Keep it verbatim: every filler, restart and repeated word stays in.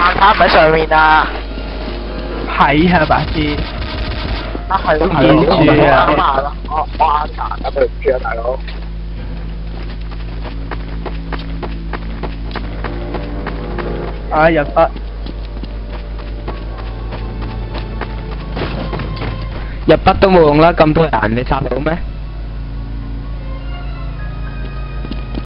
蛋撻唔喺上面啊！ 係係白痴。 啊係咯， 見住啊！ 啱下咯，我我啱查，咁對唔住啊，大佬。 啊入筆。 入筆都冇用啦，咁多人你殺到咩？